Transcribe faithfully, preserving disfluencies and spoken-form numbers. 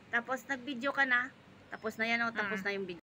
Tapos nag-video ka na. Tapos na yan o, tapos Mm. na yung video.